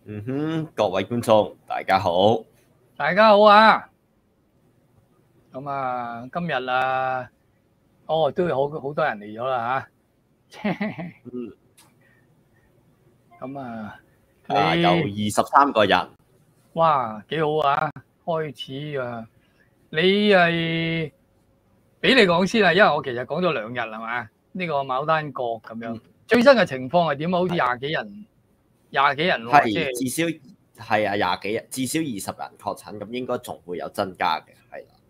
各位觀眾大家好， 大家好啊！咁啊，今日啊，都有好多人嚟咗啦吓。 嗯咁啊， 有你 23個人， 哇幾好啊！開始啊，你係俾你講先啦，因為我其實講咗2日係嘛？呢個牡丹閣咁樣，最新嘅情況係點啊？好似係廿幾人喎，即係至少係啊廿幾日，至少20人確診，咁應該仲會有增加嘅，係啦。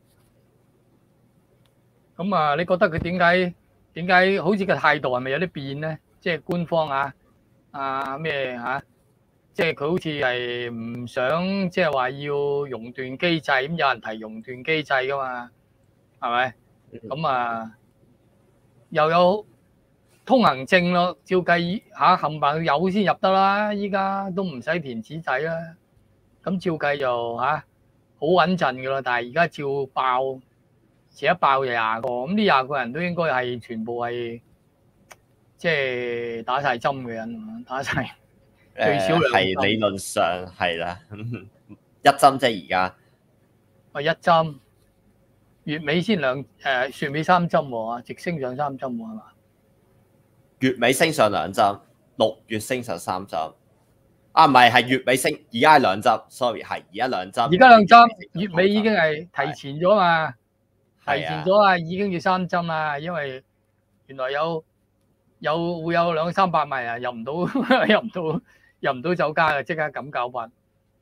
咁啊，你覺得佢點解好似個態度係咪有啲變咧？即係官方咩嚇？即係佢好似係唔想即係話要熔斷機制，咁有人提熔斷機制噶嘛，係咪？咁啊又有通行證咯，照計冚唪唥有先入得啦，依家都唔使填紙仔啦。咁照計就好穩陣噶啦，但係而家照爆，一爆就20個，咁呢20個人都應該係全部係即係打晒針嘅人，打晒最少2 係針。 理論上係啦，一針啫而家。 1針，月尾先月尾3針喎，直升上3針喎，係嘛？ 月尾升上2針，6月升上3針。唔係月尾升，而家係2針，sorry 係而家2針。 而家2針，月尾已經係提前咗嘛？提前咗啊，已經要3針啦，因為原來會有200-300萬人入唔到入唔到酒家嘅，即刻咁搞法。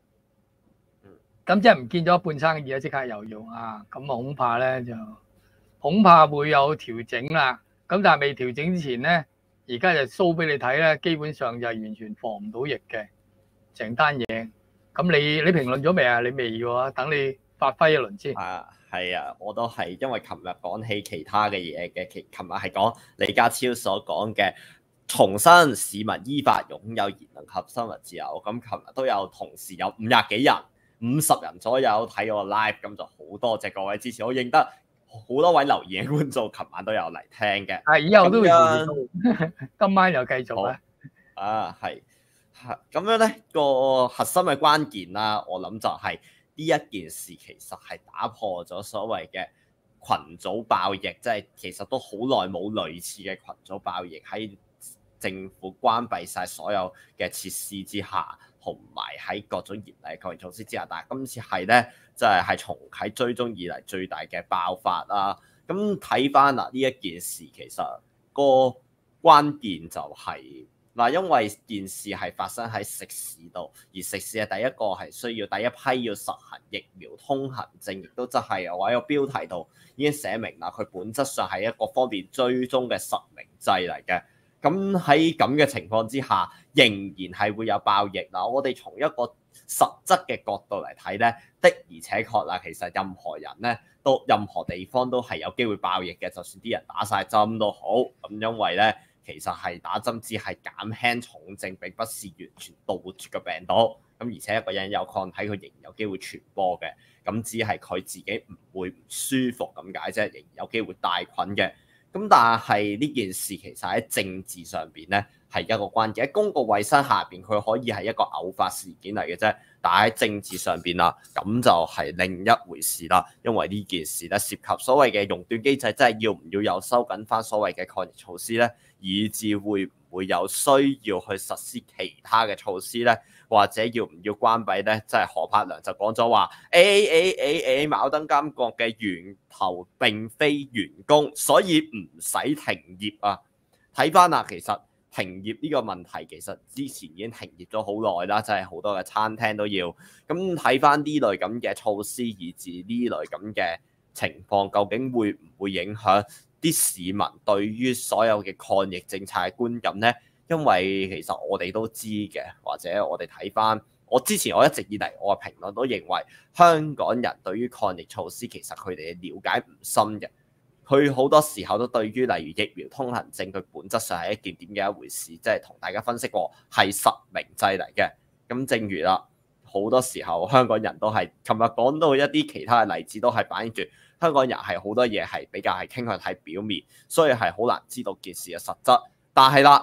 咁即係唔見咗一半生意啊！即刻又用啊，咁恐怕咧就恐怕會有調整啦。咁但係未調整之前咧，而家就 show 俾你睇咧，基本上就係完全防唔到疫嘅成單嘢。咁你評論咗未啊？你未喎，等你發揮一輪先。 係啊，我都係因為琴日講起其他嘅嘢嘅，琴日係講李家超所講嘅重申市民依法擁有言論及新聞自由。咁琴日都有同事有50幾人、50人左右睇我 live， 咁就好多謝各位支持。我認得好多位留言嘅觀眾，琴晚都有嚟聽嘅。 係以後都會持續到，今晚又繼續啊。 係咁樣咧，個核心嘅關鍵啦，我諗就係呢一件事其實係打破咗所謂嘅群組爆疫，即係其實都好耐冇類似嘅群組爆疫，喺政府關閉晒所有嘅設施之下，同埋喺各種嚴厲嘅抗疫措施之下，但係今次係咧，就係從喺追蹤以嚟最大嘅爆發啦。咁睇翻呢一件事，其實個關鍵就係因為件事係發生喺食肆度，而食肆係第一個係需要第一批要實行疫苗通行證，亦都真係我喺個標題度已經寫明啦，佢本質上係一個方便追蹤嘅實名制嚟嘅。咁喺咁嘅情況之下，仍然係會有爆疫啦。我哋從一個實質嘅角度嚟睇咧，的而且確啦，其實任何人咧任何地方都係有機會爆疫嘅，就算啲人打晒針都好。咁因為咧，其實係打針只係減輕重症，並不是完全杜絕嘅病毒。咁而且一個人有抗體，佢仍然有機會傳播嘅。咁只係佢自己唔會唔舒服咁解啫，仍然有機會帶菌嘅。咁但係呢件事其實喺政治上邊咧係一個關鍵，喺公共衛生下邊佢可以係一個偶發事件嚟嘅啫，但係喺政治上邊啦，咁就係另一回事啦。因為呢件事咧涉及所謂嘅熔斷機制，即係要唔要有收緊翻所謂嘅抗疫措施咧，以至會唔會有需要去實施其他嘅措施咧，或者要唔要關閉咧？即係何柏良就講咗話牡丹閣嘅源頭並非員工，所以唔使停業啊。睇翻啦，其實停業呢個問題其實之前已經停業咗好耐啦，即係好多嘅餐廳都要。咁睇翻呢類咁嘅措施，以至呢類咁嘅情況，究竟會唔會影響啲市民對於所有嘅抗疫政策嘅觀感呢？因為其實我哋都知嘅，或者我哋睇翻，我一直以嚟我嘅評論都認為香港人對於抗疫措施其實佢哋嘅了解唔深嘅。佢好多時候都對於例如疫苗通行證，佢本質上係一件點嘅一回事，即係同大家分析過係實名制嚟嘅。咁正如啦，好多時候香港人都係，琴日講到一啲其他嘅例子，都係反映住香港人係好多嘢係比較係傾向睇表面，所以係好難知道件事嘅實質。但係啦，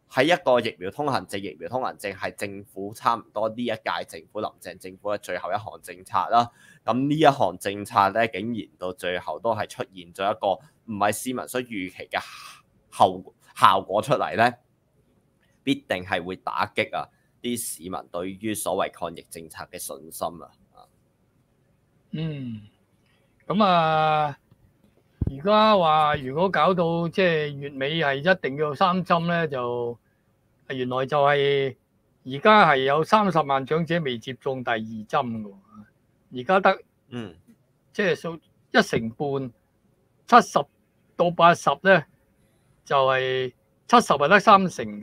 喺一個疫苗通行證，疫苗通行證係政府差唔多呢一屆政府林鄭政府嘅最後一項政策啦。咁呢一項政策咧，竟然到最後都係出現咗一個唔係市民所預期嘅效果出嚟咧，必定係會打擊啊啲市民對於所謂抗疫政策嘅信心啊。 咁啊，而家話如果搞到即係月尾係一定要3針咧，就原來就係而家係有30萬長者未接種第2針嘅，而家得即係數1成半，70到80咧就係70係得3成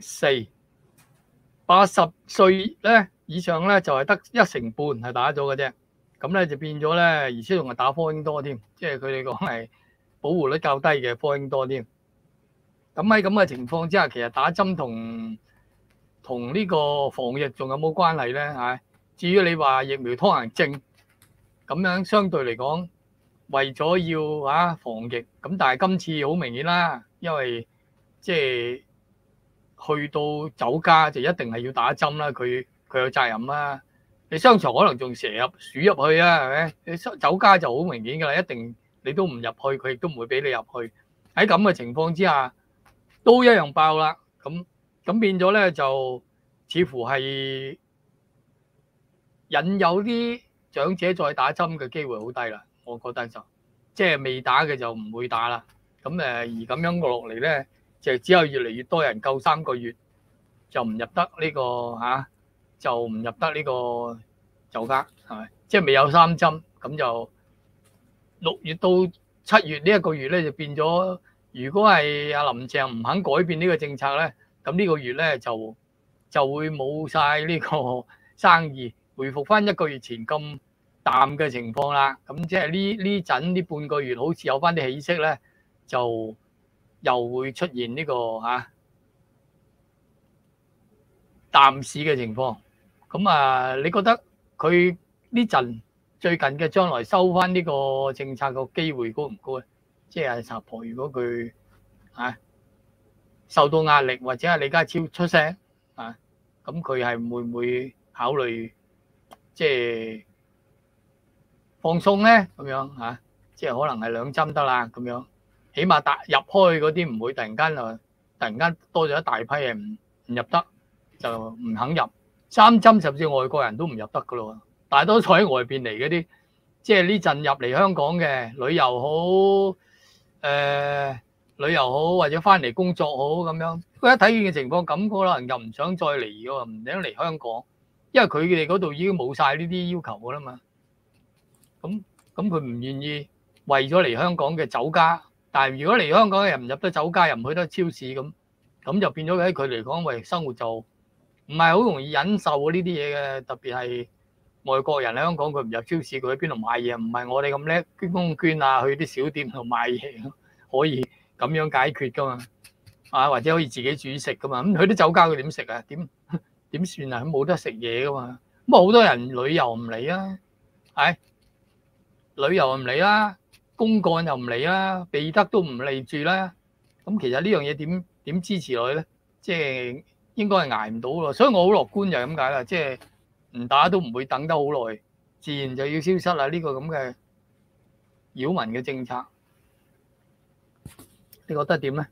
4，80歲咧以上咧就係得1成半係打咗嘅啫。咁咧就變咗咧，而且仲係打科興多添，即係佢哋講係保護率較低嘅科興多添。咁喺咁嘅情況之下，其實打針同呢個防疫仲有冇關係咧？嚇，至於你話疫苗通行證咁樣，相對嚟講為咗要防疫，咁但係今次好明顯啦，因為即係去到酒家就一定係要打針啦，佢有責任啦。你商場可能仲蛇鼠入去啊，係咪？你酒家就好明顯㗎啦，一定你都唔入去，佢亦都唔會俾你入去。喺咁嘅情況之下，都一樣爆啦。咁變咗咧，就似乎係引誘啲長者再打針嘅機會好低啦。我覺得就即係未打嘅就唔會打啦。咁而咁樣落嚟咧，就只有越嚟越多人夠3個月就唔入得呢個就唔入得呢個酒家，係咪？即係未有3針，咁就6月到7月呢一個月咧，就變咗。如果係阿林鄭唔肯改變呢個政策咧，咁呢個月咧就會冇晒呢個生意，回復翻1個月前咁淡嘅情況啦。咁即係呢陣呢半個月好似有翻啲起色咧，就又會出現呢個淡市嘅情況。咁你覺得佢呢陣最近嘅將來收翻呢個政策個機會高唔高咧？即係阿婆，如果佢受到壓力，或者係李家超出聲咁佢係會唔會考慮即係放鬆咧？咁樣即係可能係2針得啦，咁樣起碼入開嗰啲唔會突然間多咗一大批人唔入得，就唔肯入。3針甚至外國人都唔入得噶咯，大多數喺外邊嚟嗰啲，即係呢陣入嚟香港嘅旅遊好，或者翻嚟工作好咁樣，佢一睇見嘅情況咁，可能又唔想再嚟嘅，唔想嚟香港，因為佢哋嗰度已經冇晒呢啲要求噶啦嘛。咁佢唔願意為咗嚟香港嘅酒家，但係如果嚟香港嘅人唔入得酒家，又唔去得超市咁就變咗喺佢嚟講，為生活就唔係好容易忍受呢啲嘢嘅，特別係外國人喺香港，佢唔入超市，佢喺邊度買嘢？唔係我哋咁叻捐公捐啊，去啲小店度買嘢，可以咁樣解決噶嘛？或者可以自己煮食噶嘛？咁去啲酒家佢點食啊？點算啊？佢冇得食嘢噶嘛？咁好多人旅遊唔嚟啊，旅遊唔嚟啦，公幹又唔嚟啦，避得都唔嚟住啦。咁其實呢樣嘢點支持落去咧？即係應該係捱唔到咯，所以我好樂觀就係咁解啦，即係唔打都唔會等得好耐，自然就要消失啦。呢個咁嘅擾民嘅政策，你覺得點咧？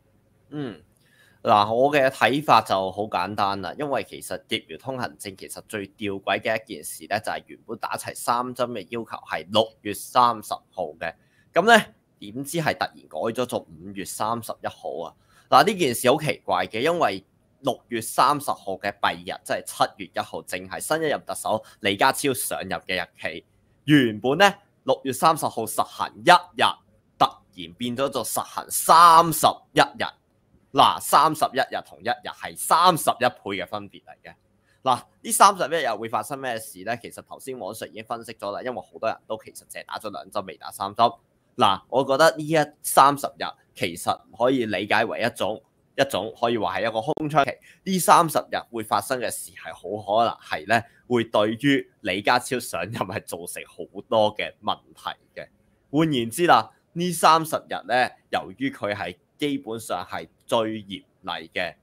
我嘅睇法就好簡單啦，因為其實疫苗通行證其實最吊詭嘅一件事咧，就係原本打齊3針嘅要求係6月30號嘅，咁咧點知係突然改咗做5月31號啊！呢件事好奇怪嘅，因為6月30號嘅閉日，即係7月1號，正係新一任特首李家超上任嘅日期。原本咧6月30號實行1日，突然變咗做實行31日。31日同1日係31倍嘅分別嚟嘅。呢31日會發生咩事呢？其實頭先網上已經分析咗啦，因為好多人都其實淨係打咗2針，未打3針。我覺得呢30日其實可以理解為一種可以話係一個空窗期。呢30日會發生嘅事係好可能係咧，會對於李家超上任係造成好多嘅問題嘅。換言之啦，呢30日咧，由於佢係基本上係最嚴厲嘅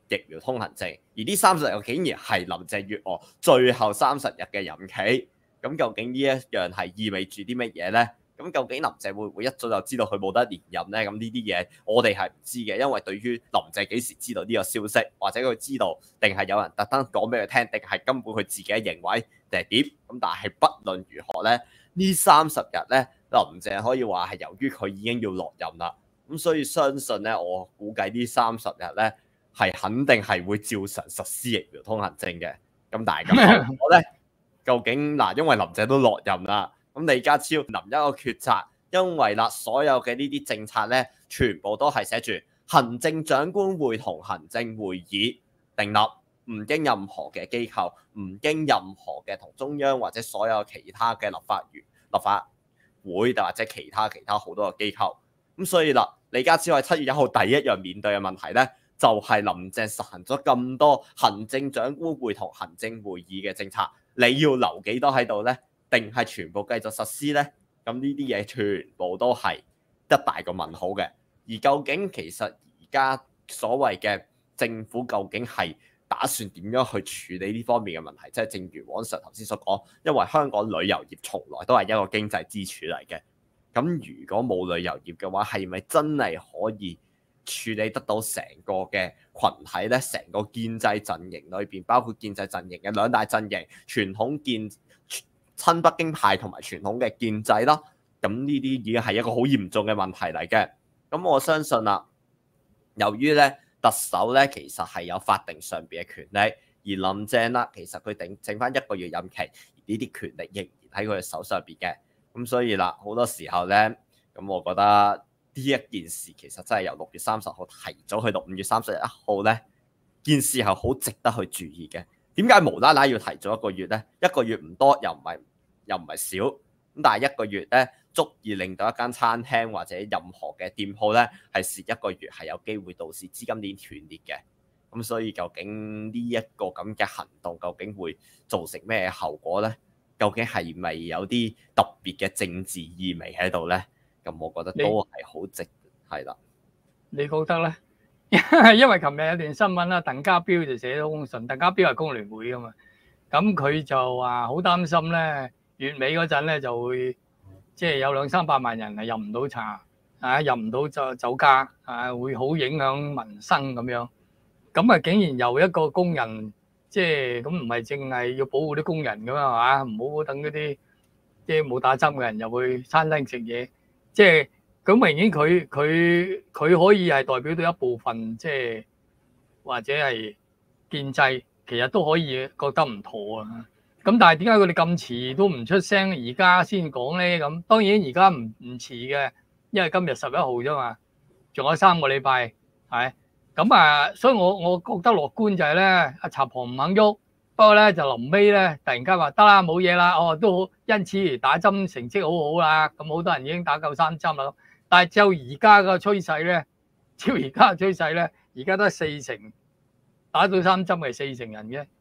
疫苗通行證，而呢30日竟然係林鄭月娥最後30日嘅任期。咁究竟呢一樣係意味住啲乜嘢呢？咁究竟林鄭會唔會一早就知道佢冇得連任呢？咁呢啲嘢我哋係唔知嘅，因為對於林鄭幾時知道呢個消息，或者佢知道定係有人特登講俾佢聽，定係根本佢自己認為定係點？咁但係不論如何呢，呢30日呢，林鄭可以話係由於佢已經要落任啦，咁所以相信呢，我估計呢30日呢係肯定係會照常實施疫苗通行證嘅。咁但係咁我呢，究竟嗱，因為林鄭都落任啦。咁李家超臨一個決策，因為啦，所有嘅呢啲政策咧，全部都係寫住行政長官會同行政會議訂立，唔經任何嘅機構，唔經任何嘅同中央或者所有其他嘅立法會，或者其他好多嘅機構。咁所以啦，李家超喺7月1號第一樣面對嘅問題咧，就係林鄭實行咗咁多行政長官會同行政會議嘅政策，你要留幾多喺度咧？定係全部繼續實施呢？咁呢啲嘢全部都係一大個問號嘅。而究竟其實而家所謂嘅政府究竟係打算點樣去處理呢方面嘅問題？即係正如黃 Sir 頭先所講，因為香港旅遊業從來都係一個經濟支柱嚟嘅。咁如果冇旅遊業嘅話，係咪真係可以處理得到成個嘅群體呢？成個建制陣營裏邊，包括建制陣營嘅兩大陣營，傳統親北京派同埋傳統嘅建制啦，咁呢啲已經係一個好嚴重嘅問題嚟嘅。咁我相信啦，由於咧特首咧其實係有法定上邊嘅權力，而林鄭啦其實佢剩翻1個月任期，而呢啲權力仍然喺佢嘅手上邊嘅。咁所以啦，好多時候咧，咁我覺得呢一件事其實真係由6月30號提早去到5月31號咧，件事係好值得去注意嘅。點解無啦啦要提早1個月呢？1個月唔多，又唔係少，咁但係1個月咧，足以令到一間餐廳或者任何嘅店鋪咧係蝕1個月係有機會導致資金鏈斷裂嘅。咁所以究竟呢一個咁嘅行動究竟會造成咩後果呢？究竟係咪有啲特別嘅政治意味喺度呢？咁我覺得都係好值，係啦。 你覺得呢？因為琴日有段新聞啦，鄧家彪就寫咗封信，鄧家彪係工聯會噶嘛，咁佢就話好擔心咧，月尾嗰陣咧就會即係有200-300萬人係入唔到茶，入唔到酒家，會好影響民生咁樣。咁啊，竟然由一個工人，即係咁唔係淨係要保護啲工人噶嘛，係嘛？唔好等嗰啲即係冇打針嘅人入去餐廳食嘢，即係。咁明顯佢可以係代表到一部分，即係或者係建制，其實都可以覺得唔妥啊。咁但係點解佢哋咁遲都唔出聲，而家先講咧？咁當然而家唔遲嘅，因為今日11號啫嘛，仲有3個禮拜，係咁啊。所以我覺得樂觀就係咧，阿查婆唔肯喐，不過咧就臨尾咧突然間話得啦，冇嘢啦，都好，因此而打針成績好好啦。咁好多人已經打夠3針啦。但係就而家個趨勢咧，而家得40%打到3針係40%人嘅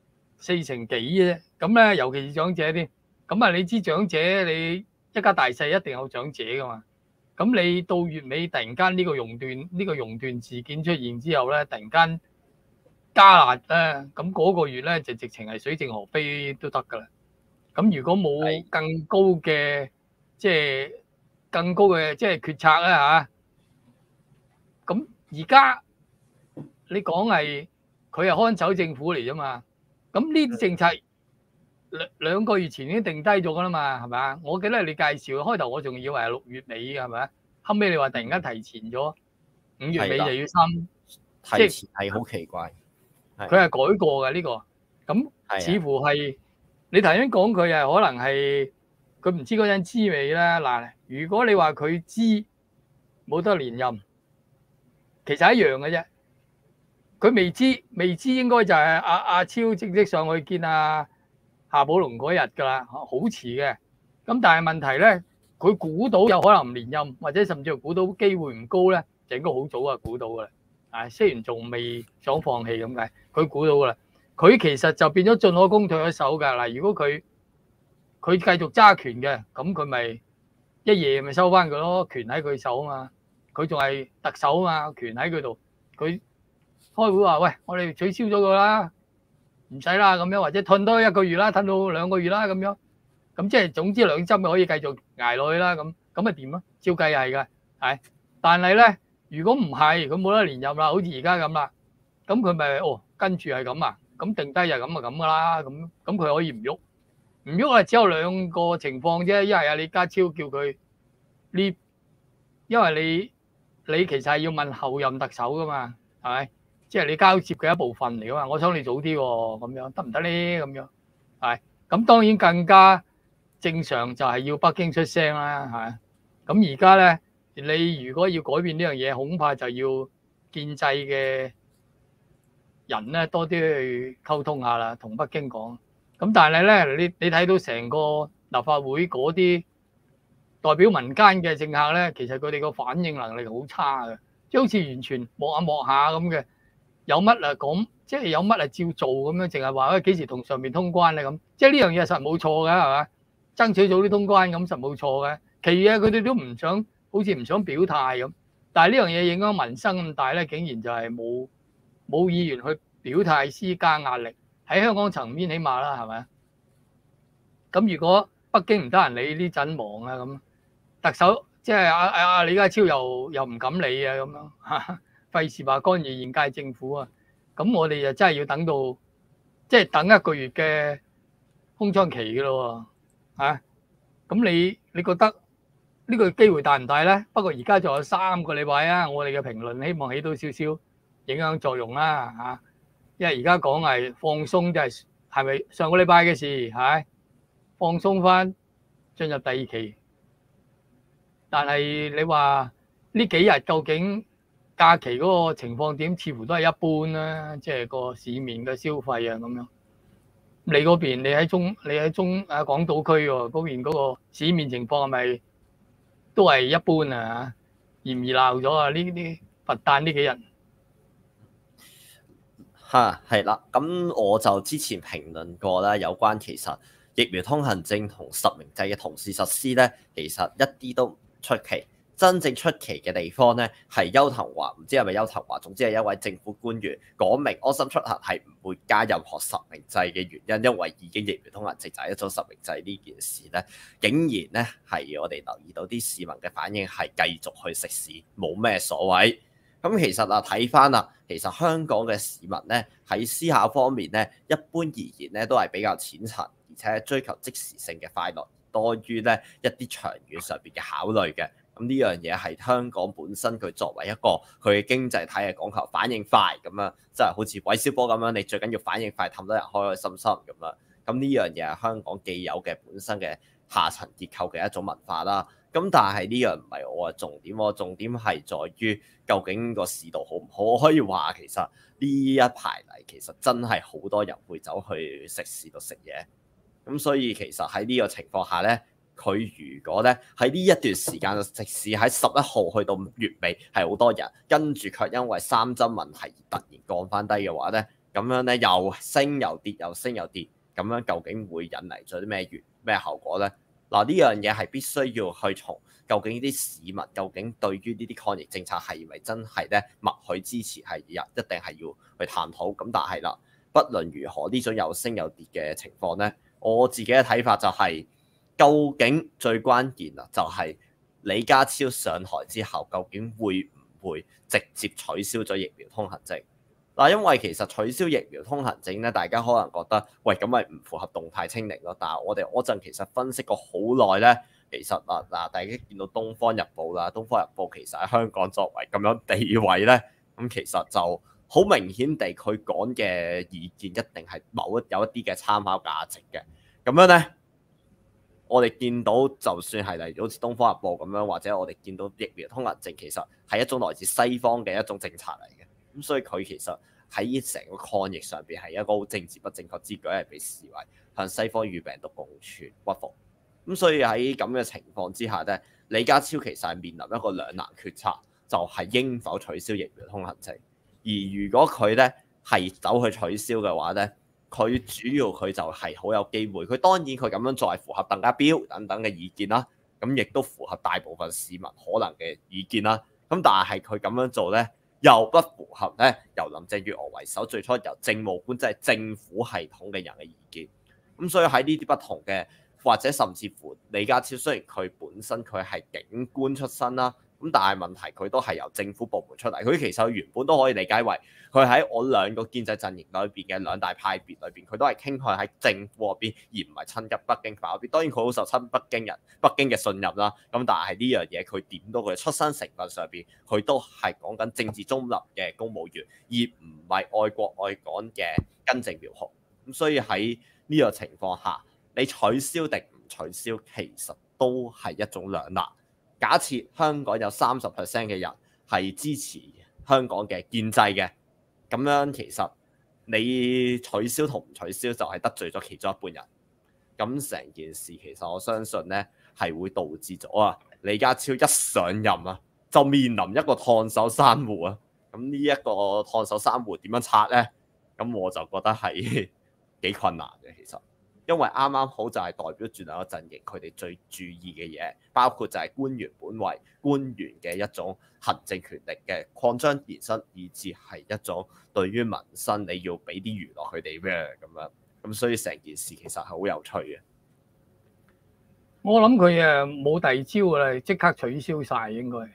，40%幾嘅啫。咁咧，尤其是長者啲，咁啊，你知長者你一家大細一定有長者噶嘛？咁你到月尾突然間呢個熔斷事件出現之後咧，突然間加辣咧，咁嗰個月咧就直情係水靜河飛都得噶啦。咁如果冇更高嘅即係決策咧嚇，咁而家你講係佢係看守政府嚟啫嘛，咁呢啲政策兩個月前已經定低咗噶啦嘛，係咪啊？我記得你介紹開頭，我仲以為係6月尾嘅，係咪啊？後尾你話突然間提前咗5月尾就要提前係好奇怪， 佢係改過嘅呢個，咁似乎係你頭先講佢係可能係。佢唔知嗰陣知未咧？嗱，如果你話佢知冇得連任，其實一樣嘅啫。佢未知應該就係阿超正式上去見夏寶龍嗰日㗎啦，好遲嘅。咁但係問題咧，佢估到有可能唔連任，或者甚至乎估到機會唔高咧，就應該好早啊估到㗎啦。雖然仲未想放棄咁解，佢估到㗎啦。佢其實就變咗進可攻退可守㗎。嗱，如果佢繼續揸權嘅，咁佢咪一夜咪收翻佢咯，權喺佢手啊嘛，佢仲係特首啊嘛，權喺佢度，佢開會話喂，我哋取消咗佢啦，唔使啦咁樣，或者褪多1個月啦，褪到2個月啦咁樣。咁即係總之2針可以繼續捱落去啦。咁咪點啊？照計係㗎，係。但係咧，如果唔係，佢冇得連任啦，好似而家咁啦，咁佢咪跟住係咁啊？咁定低就咁㗎啦。咁佢可以唔喐，唔喐啊，只有2個情況啫。一係李家超叫佢呢，因為你其實係要問後任特首㗎嘛，係咪？即係你交接嘅一部分嚟㗎嘛。我想你早啲喎，咁樣得唔得咧？咁樣係。咁當然更加正常就係要北京出聲啦，係。咁而家咧，你如果要改變呢樣嘢，恐怕就要建制嘅人咧多啲去溝通下啦，同北京講。咁但係咧，你睇到成個立法會嗰啲代表民間嘅政客咧，其實佢哋個反應能力好差嘅，即係好似完全摸下咁嘅，有乜啊講，即係有乜啊照做咁樣，淨係話幾時同上面通關咧咁，即係呢樣嘢實冇錯嘅，係嘛？爭取早啲通關咁實冇錯嘅，其餘嘢佢哋都唔想，好似唔想表態咁。但係呢樣嘢影響民生咁大咧，竟然就係冇議員去表態施加壓力，喺香港層面起碼啦，係咪？咁如果北京唔得閒理呢陣忙啊咁，特首即係阿李家超又唔敢理啊咁樣，費事話干預現屆政府啊。咁我哋就真係要等到即係等1個月嘅空窗期嘅咯喎，咁你覺得呢個機會大唔大咧？不過而家仲有3個禮拜啊，我哋嘅評論希望起到少少影響作用啦，因為而家講係放鬆，就係咪上個禮拜嘅事係放鬆翻進入第2期，但係你話呢幾日究竟假期嗰個情況點？似乎都係一般啦，即係個市面嘅消費啊咁樣。你嗰邊你喺港島區喎，嗰邊嗰個市面情況係咪都係一般啊？熱唔熱鬧咗啊？呢佛誕呢幾日係啦，咁我就之前評論過啦，有關其實疫苗通行證同實名制嘅同時實施咧，其實一啲都唔出奇。真正出奇嘅地方咧，係邱騰華，唔知係咪邱騰華，總之係一位政府官員講明安心出行係唔會加任何實名制嘅原因，因為已經疫苗通行證就係一種實名制呢件事咧，竟然咧係我哋留意到啲市民嘅反應係繼續去食肆，冇咩所謂。咁其實睇翻啦，其實香港嘅市民咧喺思考方面咧，一般而言咧都係比較淺層，而且追求即時性嘅快樂，多於咧一啲長遠上邊嘅考慮嘅。咁呢樣嘢係香港本身佢作為一個佢嘅經濟體係講求反應快咁樣，即係好似韋小波咁樣，你最緊要反應快，氹得人開開心心咁樣。咁呢樣嘢係香港既有嘅本身嘅下層結構嘅一種文化啦。咁但係呢樣唔係我嘅重點，我重點係在於究竟個市道好唔好？我可以話其實呢一排嚟其實真係好多人會走去食肆度食嘢。咁所以其實喺呢個情況下咧，佢如果咧喺呢一段時間食肆喺11號去到月尾係好多人，跟住卻因為3針問題而突然降翻低嘅話咧，咁樣咧又升又跌，又升又跌，咁樣究竟會引嚟咗啲咩後果咧？嗱，呢樣嘢係必須要去從究竟啲市民究竟對於呢啲抗疫政策係咪真係咧默許支持，係一定係要去探討。咁但係啦，不論如何呢種又升又跌嘅情況咧，我自己嘅睇法就係，究竟最關鍵啊就係李家超上台之後，究竟會唔會直接取消咗疫苗通行證？嗱，因為其實取消疫苗通行證咧，大家可能覺得，喂，咁咪唔符合動態清零咯。但係我哋嗰陣其實分析過好耐咧，其實大家見到《東方日報》啦，《東方日報》其實喺香港作為咁樣地位咧，咁其實就好明顯地，佢講嘅意見一定係有一啲嘅參考價值嘅。咁樣咧，我哋見到就算係例如好似《東方日報》咁樣，或者我哋見到疫苗通行證，其實係一種來自西方嘅一種政策嚟嘅。咁所以佢其實喺成個抗疫上邊係一個好政治不正確之舉，係被視為向西方與病毒共存屈服。咁所以喺咁嘅情況之下咧，李家超其實係面臨一個兩難決策，就係應否取消疫苗通行證。而如果佢咧係走去取消嘅話咧，佢主要佢就係好有機會。佢當然佢咁樣做係符合鄧家彪等等嘅意見啦，咁亦都符合大部分市民可能嘅意見啦。咁但係佢咁樣做咧， 又不符合咧由林鄭月娥為首最初由政務官即係政府系統嘅人嘅意見。咁所以喺呢啲不同嘅，或者甚至乎李家超雖然佢本身佢係警官出身啦，咁但係問題佢都係由政府部門出嚟，佢其實原本都可以理解為佢喺我兩個建制陣營裏邊嘅兩大派別裏邊，佢都係傾向喺政府嗰邊，而唔係親近北京嗰邊。當然佢好受親北京嘅信任啦。咁但係呢樣嘢佢點都佢出身成分上邊，佢都係講緊政治中立嘅公務員，而唔係愛國愛港嘅根正苗紅。咁所以喺呢個情況下，你取消定唔取消，其實都係一種兩難。假設香港有30% 嘅人係支持香港嘅建制嘅，咁樣其實你取消同唔取消就係得罪咗其中一半人。咁成件事其實我相信呢係會導致咗李家超一上任就面臨一個燙手山芋啊。咁呢一個燙手山芋點樣拆呢？咁我就覺得係幾困難嘅，其實，因為啱啱好就係代表住兩個陣營，佢哋最注意嘅嘢，包括就係官員本位、官員嘅一種行政權力嘅擴張延伸，以至係一種對於民生你要俾啲娛樂佢哋咩咁樣，咁所以成件事其實係好有趣嘅。 我諗佢冇第二招㗎啦，即刻取消晒應該。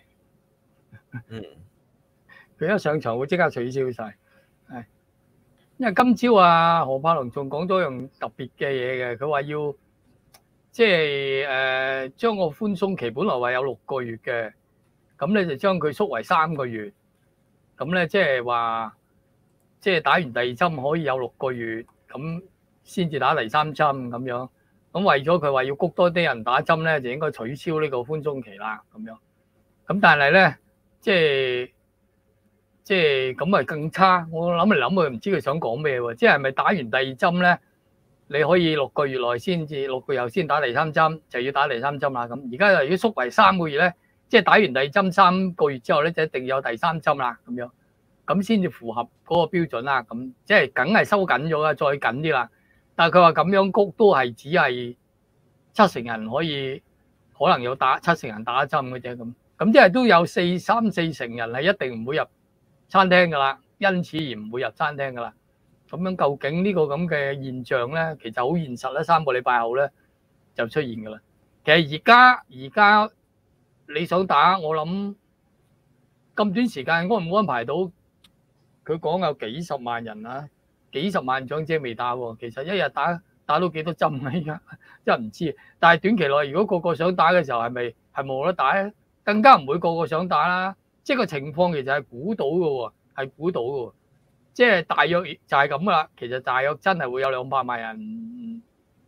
佢一上場會即刻取消晒。因為今朝何柏良仲講咗樣特別嘅嘢嘅，佢話要即係將個寬鬆期本來話有6個月嘅，咁咧就將佢縮為3個月，咁咧即係話即係打完第2針可以有6個月，咁先至打第3針咁樣。咁為咗佢話要谷多啲人打針咧，就應該取消呢個寬鬆期啦咁樣。咁但係咧即係咁咪更差，我諗嚟諗去唔知佢想講咩喎？即係咪打完第2針咧，你可以6個月內先至6個月後先打第3針，就要打第3針啦。咁而家如果縮為3個月咧，即係打完第2針3個月之後咧，就一定有第3針啦咁樣，咁先至符合嗰個標準啦。咁即係梗係收緊咗啦，再緊啲啦。但係佢話咁樣谷都係只係70%人可能有70%人打針嘅啫咁，咁即係都有3-4成人係一定唔會入餐廳㗎啦，因此而唔會入餐廳㗎啦。咁樣究竟呢個咁嘅現象咧，其實好現實啦。3個禮拜後咧就出現㗎啦。其實而家你想打，我諗咁短時間安唔安排到？佢講有幾十萬人幾十萬長者未打喎。其實一日打到幾多針啊？依家真係唔知。但係短期內如果個個想打嘅時候，係冇得打咧？更加唔會個個想打啦。即係個情況其實係估到嘅喎，係估到嘅喎。即係大約就係咁噶啦。其實大約真係會有200萬人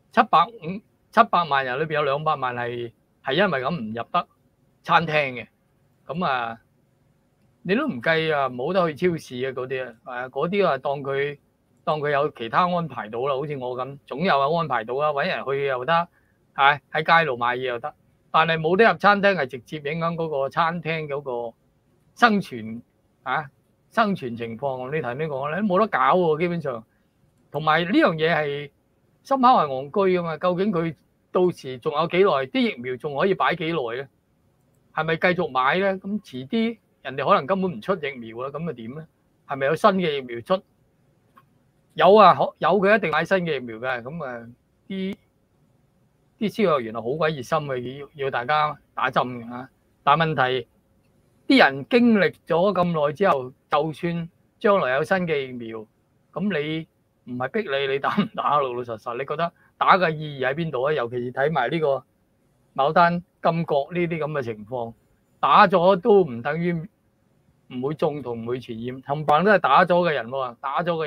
，700萬人裏邊有200萬係因為咁唔入得餐廳嘅。咁你都唔計冇得去超市嘅嗰啲嗰啲當佢有其他安排到啦。好似我咁，總有安排到啦，揾人去又得，喺街度買嘢又得。但係冇得入餐廳係直接影響嗰個餐廳嗰個生存情況。你頭先講咧，冇得搞喎，基本上。同埋呢樣嘢係深刻係戇居噶嘛？究竟佢到時仲有幾耐？啲疫苗仲可以擺幾耐咧？係咪繼續買咧？咁遲啲人哋可能根本唔出疫苗啦，咁咪點咧？係咪有新嘅疫苗出？有佢一定買新嘅疫苗嘅。咁啲消防員係好鬼熱心嘅，要大家打針嘅嚇。但係問題啲人經歷咗咁耐之後，就算將來有新嘅疫苗，咁你唔係逼你打唔打？老老實實，你覺得打嘅意義喺邊度啊？尤其是睇埋呢個牡丹金閣呢啲咁嘅情況，打咗都唔等於唔會中同唔會傳染，冚唪唥都係打咗嘅人喎，打咗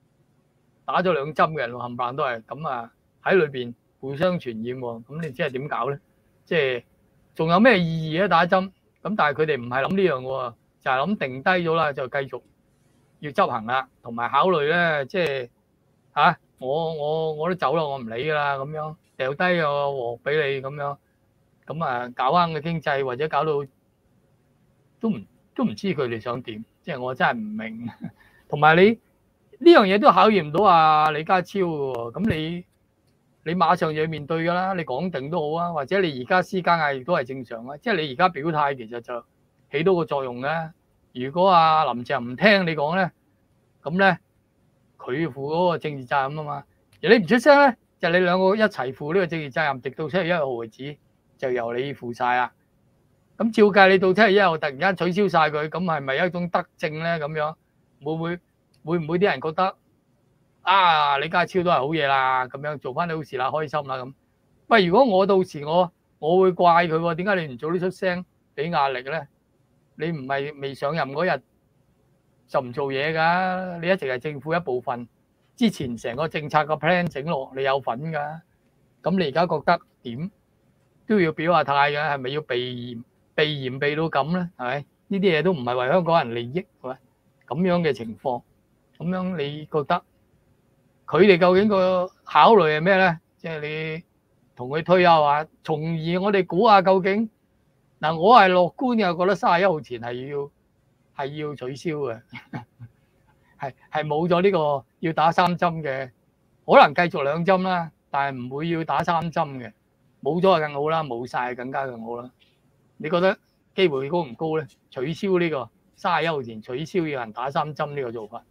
2針嘅人喎，冚唪唥都係咁喺裏邊互相傳染喎，咁你即係點搞咧？即係仲有咩意義咧？打針咁，但係佢哋唔係諗呢樣喎，就係諗定低咗啦，就繼續要執行啦，同埋考慮咧，即係我都走啦，我唔理㗎啦，咁樣掉低個鑊俾你咁樣，咁搞啱嘅經濟或者搞到都唔知佢哋想點，即係我真係唔明。同埋你呢樣嘢都考驗唔到李家超嘅喎，咁你馬上就要面對㗎啦，你講定都好啊，或者你而家施加壓力都係正常啊，即係你而家表態其實就起到個作用嘅。 如果林鄭唔聽你講咧，咁咧佢負嗰個政治責任啊嘛。而你唔出聲咧，就你兩個一齊負呢個政治責任，直到7月1號為止，就由你負晒啦。咁照計，你到7月1號突然間取消晒佢，咁係咪一種德政咧？咁樣會唔會啲人覺得李家超都係好嘢啦？咁樣做翻啲好事啦，開心啦咁。喂，如果我到時我會怪佢喎，點解你唔早啲出聲俾壓力咧？你唔係未上任嗰日就唔做嘢㗎，你一直係政府一部分。之前成個政策個 plan 整落，你有份㗎。咁你而家覺得點都要表下態嘅，係咪要避嫌避到咁咧？係咪？呢啲嘢都唔係為香港人利益，係咪？咁樣嘅情況，咁樣你覺得佢哋究竟個考慮係咩咧？即係你同佢推下話，從而我哋估下究竟嗱，我係樂觀嘅，覺得31號前係要取消嘅，係冇咗呢個要打3針嘅，可能繼續2針啦，但係唔會要打3針嘅，冇咗就更好啦，冇晒更加更好啦。你覺得機會高唔高咧？取消呢個31號前取消要人打3針呢個做法？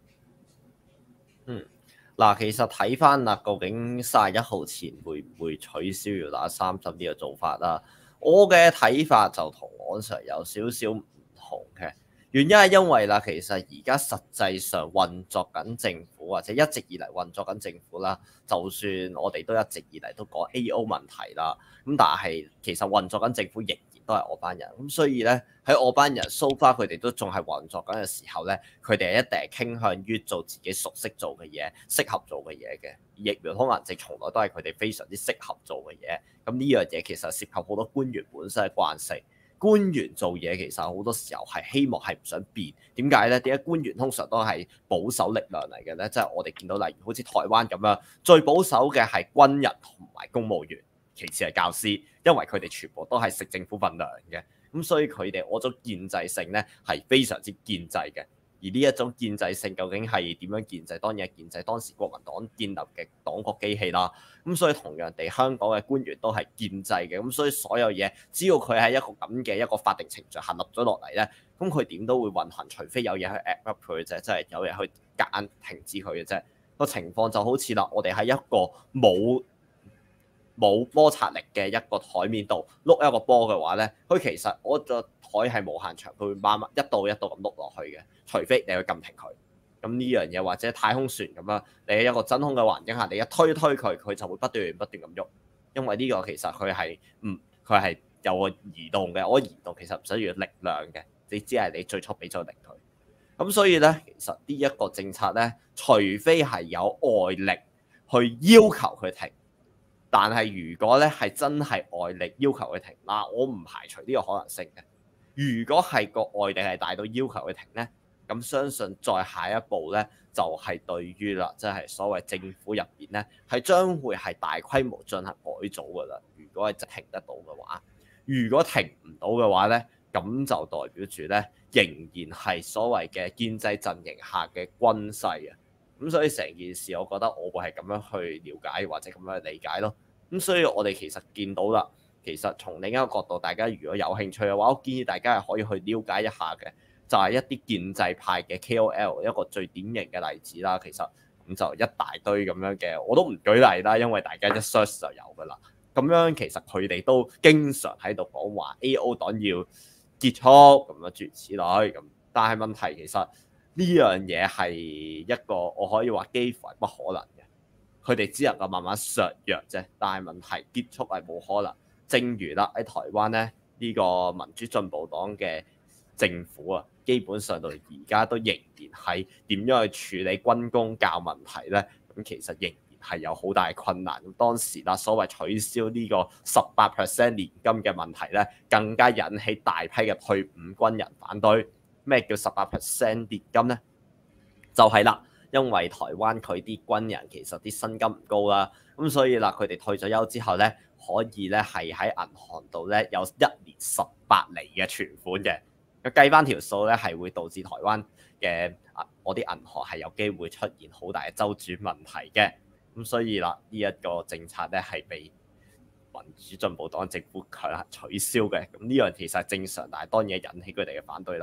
嗱，其實睇翻啦，究竟31號前會唔會取消要打3針呢個做法啦？我嘅睇法就同網上有少少唔同嘅，原因係因為啦，其實而家實際上運作緊政府或者一直以嚟運作緊政府啦，就算我哋都一直以嚟都講 AO 問題啦，咁但係其實運作緊政府仍然都係我班人，咁所以咧喺我班人 so far 佢哋都仲係運作緊嘅時候咧，佢哋一定係傾向於做自己熟悉做嘅嘢、適合做嘅嘢嘅。疫苗通行證從來都係佢哋非常之適合做嘅嘢。咁呢樣嘢其實涉及好多官員本身嘅慣性。官員做嘢其實好多時候係希望係唔想變，點解咧？點解官員通常都係保守力量嚟嘅咧？即係我哋見到例如好似台灣咁樣，最保守嘅係軍人同埋公務員，其次係教師，因為佢哋全部都係食政府份糧嘅，咁所以佢哋嗰種建制性咧係非常之建制嘅。而呢一種建制性究竟係點樣建制？當然係建制當時國民黨建立嘅黨國機器啦。咁所以同樣地，香港嘅官員都係建制嘅。咁所以所有嘢，只要佢係一個咁嘅一個法定程序行立咗落嚟咧，咁佢點都會運行，除非有嘢去 act up 佢嘅啫，即係有嘢去夾硬停止佢嘅啫。個情況就好似啦，我哋喺一個冇摩擦力嘅一個台面度碌一個波嘅話咧，佢其實我個台係無限長，佢會慢慢一度一度咁碌落去嘅，除非你去撳停佢。咁呢樣嘢或者太空船咁樣，你喺一個真空嘅環境下，你一推佢，佢就會不斷咁喐。因為呢個其實佢係有個移動嘅，我移動其實唔需要力量嘅，你只係你最初俾咗力佢。咁所以咧，其實呢一個政策咧，除非係有外力去要求佢停。但係如果咧係真係外力要求佢停，我唔排除呢個可能性嘅。如果係個外力係大到要求佢停咧，咁相信再下一步咧就係對於啦，即係所謂政府入邊咧係將會係大規模進行改組㗎啦。如果係停得到嘅話，如果停唔到嘅話咧，咁就代表住咧仍然係所謂嘅建制陣營下嘅軍勢啊。咁所以成件事，我覺得我會係咁樣去了解或者咁樣去理解咯。咁所以我哋其實見到啦，其實從另一個角度，大家如果有興趣嘅話，我建議大家係可以去了解一下嘅，就係一啲建制派嘅 KOL 一個最典型嘅例子啦。其實咁就一大堆咁樣嘅，我都唔舉例啦，因為大家一 search 就有噶啦。咁樣其實佢哋都經常喺度講話 AO 黨要結束咁樣諸如此類咁，但係問題其實呢樣嘢係一個我可以話幾乎係不可能嘅，佢哋只能夠慢慢削弱啫。但係問題結束係冇可能。正如啦喺台灣咧，呢個民主進步黨嘅政府啊，基本上到而家都仍然係點樣去處理軍公教問題咧？咁其實仍然係有好大困難。咁當時啦，所謂取消呢個18% 年金嘅問題咧，更加引起大批嘅退伍軍人反對。咩叫18% 年金咧？就係啦，因為台灣佢啲軍人其實啲薪金唔高啦，咁所以啦，佢哋退咗休之後咧，可以咧係喺銀行度咧有1年18厘嘅存款嘅。咁計翻條數咧，係會導致台灣嘅我啲銀行係有機會出現好大嘅周轉問題嘅。咁所以啦，呢一個政策咧係被民主進步黨政府強行取消嘅。咁呢樣其實係正常，但係當然引起佢哋嘅反對啦。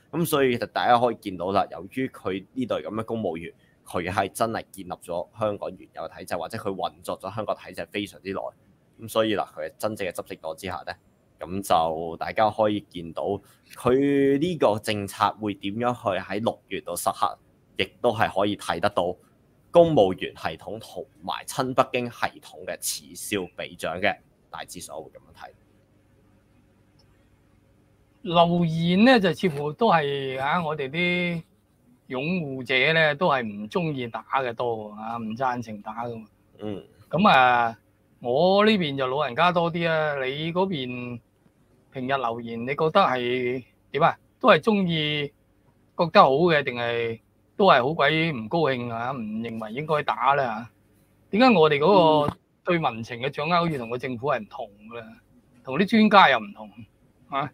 咁所以其實大家可以見到啦，由於佢呢類咁嘅公務員，佢係真係建立咗香港原有嘅體制，或者佢運作咗香港體制非常之耐。咁所以啦，佢係真正嘅執政黨之下咧，咁就大家可以見到佢呢個政策會點樣去喺6月度實行，亦都係可以睇得到公務員系統同埋親北京系統嘅此消彼長嘅，大致上我會咁樣睇。 留言咧就似乎都係我哋啲擁護者咧都係唔中意打嘅多唔贊成打嘅。咁我呢邊就老人家多啲啊。你嗰邊平日留言，你覺得係點啊？都係中意覺得好嘅，定係都係好鬼唔高興唔認為應該打咧嚇？點解我哋嗰個對民情嘅掌握好似同個政府係唔同嘅？同啲專家又唔同啊？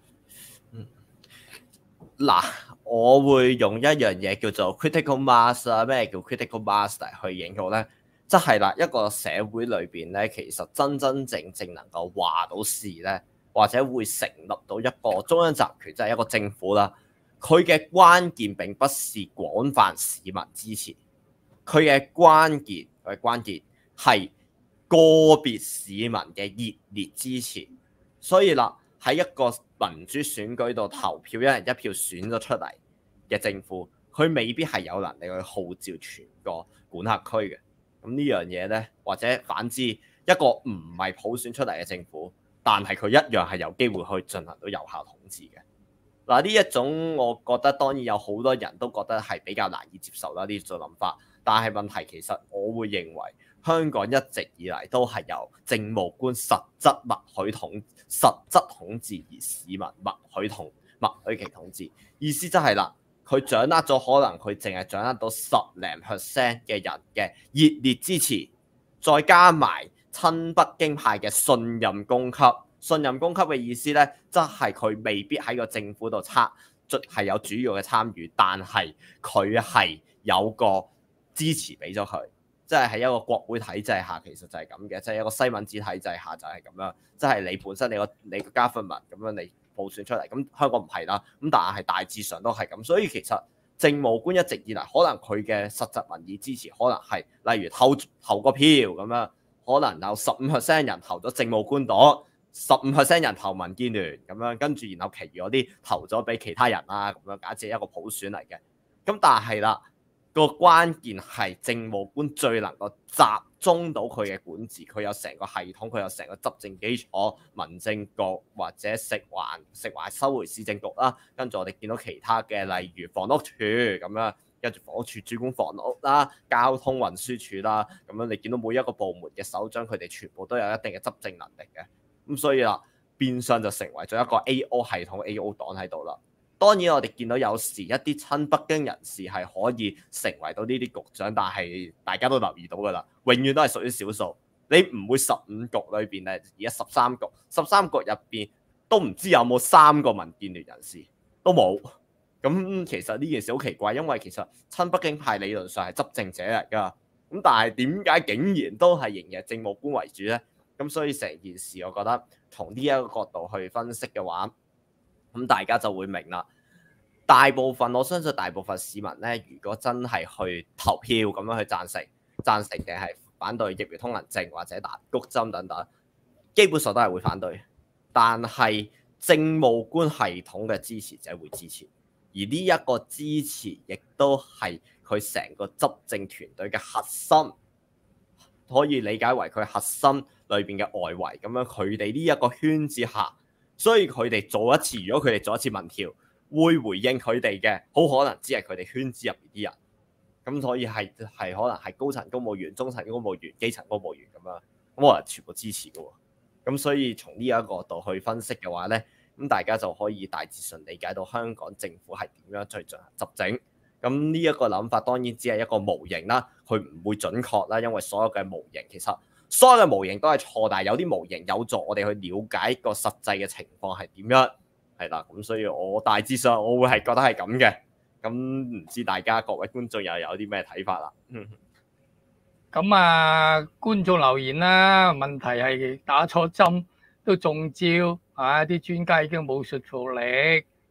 嗱，我會用一樣嘢叫做 critical mass 啊。咩叫 critical mass 嚟去形容咧？即係啦，一個社會裏邊咧，其實真真正正能夠話到事咧，或者會成立到一個中央集權，即係一個政府啦。佢嘅關鍵並不是廣泛市民支持，佢嘅關鍵係個別市民嘅熱烈支持。所以啦，喺一個民主選舉度投票，一人一票選咗出嚟嘅政府，佢未必係有能力去號召全個管轄區嘅。咁呢樣嘢呢，或者反之，一個唔係普選出嚟嘅政府，但係佢一樣係有機會去進行到有效統治嘅。嗱，呢一種我覺得當然有好多人都覺得係比較難以接受啦，呢種諗法。但係問題其實我會認為香港一直以嚟都係由政務官實質統治，而市民默許其統治。意思即係啦，佢掌握咗可能佢淨係掌握到10% 嘅人嘅熱烈支持，再加埋親北京派嘅信任供給。信任供給嘅意思咧，即係佢未必喺個政府度係有主要嘅參與，但係佢係有個支持俾咗佢，即係喺一個國會體制下，其實就係咁嘅，即係一個西敏寺體制下就係咁樣，即係你本身你個加分民咁樣你普選出嚟，咁香港唔係啦，咁但係大致上都係咁，所以其實政務官一直以嚟可能佢嘅實質民意支持可能係例如投個票咁樣，可能有15% 人投咗政務官黨，15% 人投民建聯咁樣，跟住然後其餘嗰啲投咗俾其他人啦，咁樣假設一個普選嚟嘅。咁但係啦，個關鍵係政務官最能夠集中到佢嘅管治，佢有成個系統，佢有成個執政基礎，民政局或者食環收回市政局啦，跟住我哋見到其他嘅例如房屋處咁樣，跟住房屋處主管房屋啦、交通運輸處啦，咁樣你見到每一個部門嘅首長，佢哋全部都有一定嘅執政能力嘅。咁所以啦，變相就成為咗一個 A.O. 系統 A.O. 黨喺度啦。當然我哋見到有時一啲親北京人士係可以成為到呢啲局長，但係大家都留意到㗎啦，永遠都係屬於少數。你唔會15局裏邊咧，而家13局入邊都唔知有冇3個民建聯人士都冇。咁其實呢件事好奇怪，因為其實親北京派理論上係執政者嚟㗎，咁但係點解竟然都係仍然政務官為主呢？咁所以成件事，我覺得從呢一個角度去分析嘅話，咁大家就會明啦。我相信大部分市民咧，如果真係去投票咁樣去贊成定係反對疫苗通行證或者打谷針等等，基本上都係會反對。但係政務官系統嘅支持者會支持，而呢一個支持亦都係佢成個執政團隊嘅核心，可以理解為佢核心裏邊嘅外圍咁樣。佢哋呢一個圈子下，所以佢哋做一次，如果佢哋做一次民調，會回應佢哋嘅，好可能只係佢哋圈子入邊啲人。咁所以係可能係高層公務員、中層公務員、基層公務員咁樣，咁可能全部支持嘅喎。咁所以從呢一個角度去分析嘅話咧，咁大家就可以大致上理解到香港政府係點樣去進行執整。咁呢一個諗法當然只係一個模型啦，佢唔會準確啦，因為所有嘅模型其實所有嘅模型都係錯，但係有啲模型有助我哋去了解個實際嘅情況係點樣，係啦。咁所以我大致上我會係覺得係咁嘅。咁唔知大家各位觀眾又有啲咩睇法啦？ 咁觀眾留言啦，問題係打錯針都中招，啲專家已經冇說服力，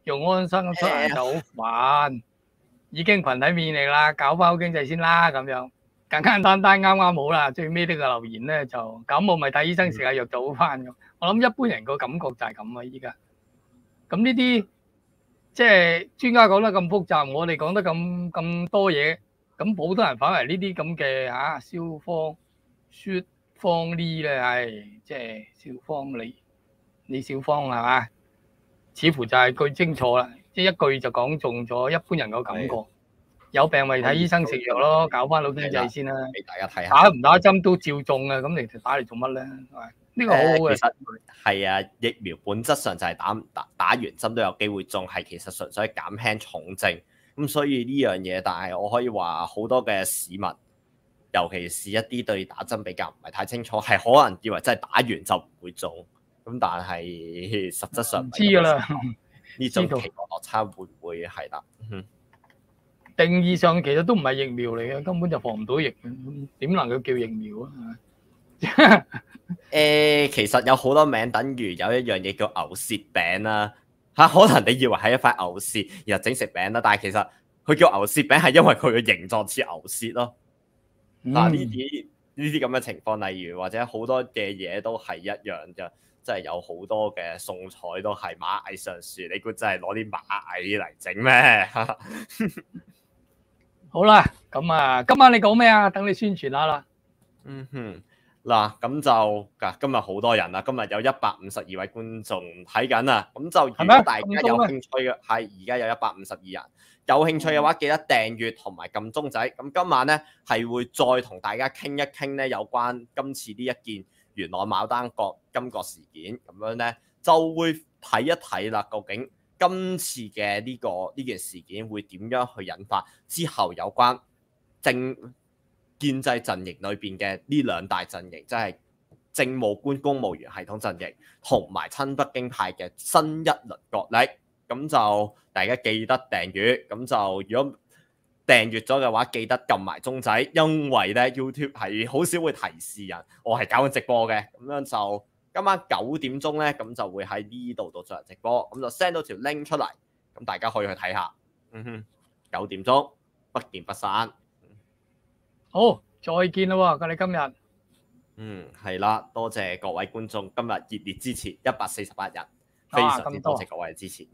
用安生出行就好煩，已經群體免疫啦，搞翻好經濟先啦咁樣，簡簡單單啱啱好啦。最尾呢個留言咧就感冒咪睇醫生食下藥就好翻咁。我諗一般人個感覺就係咁啊，依家。咁呢啲即係專家講得咁複雜，我哋講得咁多嘢，咁好多人反為呢啲咁嘅蕭芳、説芳呢咧，即係蕭芳李小芳係嘛？似乎就係句精錯啦，即係一句就講中咗一般人個感覺。有病咪睇醫生食藥咯，搞翻到經濟先啦。 俾大家睇下， 打唔打針都照中啊！咁你打嚟做乜咧？呢個好好嘅。 其實係啊，疫苗本質上就係打完針都有機會中，係其實純粹減輕重症。咁所以呢樣嘢，但係我可以話好多嘅市民，尤其是一啲對打針比較唔係太清楚，係可能以為真係打完就唔會中。咁但係實質上唔知㗎啦， 呢種期望落差會唔會係啦？ 定義上其實都唔係疫苗嚟嘅，根本就防唔到疫，點能夠叫疫苗啊？ 其實有好多名，等於有一樣嘢叫牛舌餅啦。可能你以為係一塊牛舌，然後整食餅啦，但係其實佢叫牛舌餅係因為佢嘅形狀似牛舌咯。嗱，呢啲咁嘅情況，例如或者好多嘅嘢都係一樣嘅，即係有好多嘅餸菜都係螞蟻上樹，你估真係攞啲螞蟻嚟整咩？ 好啦，咁啊，今晚你講咩啊？等你宣傳下啦。 嗱，咁就今日好多人啦，今日有152位觀眾睇緊啊，咁就如果大家有興趣嘅，係而家有152人，有興趣嘅話記得訂閱同埋撳鐘仔。咁今晚咧係會再同大家傾一傾咧有關今次呢一件元朗牡丹國金閣事件，咁樣咧就會睇一睇啦，究竟今次嘅呢件事件會點樣去引發之後有關建制陣營裏邊嘅呢兩大陣營，即係政務官公務員系統陣營同埋親北京派嘅新一輪角力。咁就大家記得訂閱，咁就如果訂閱咗嘅話，記得撳埋鐘仔，因為咧 YouTube 係好少會提示人我係搞緊直播嘅。咁樣就今晚9點鐘咧，咁就會喺呢度進行直播，咁就 send 到條 link 出嚟，咁大家可以去睇下。9點鐘不見不散。好， 再見啦喎！你今日，係啦，多謝各位觀眾今日熱烈支持148人，非常之多謝各位嘅支持。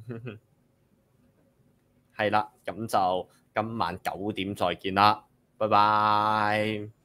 係啦，咁就今晚9點再見啦，拜拜。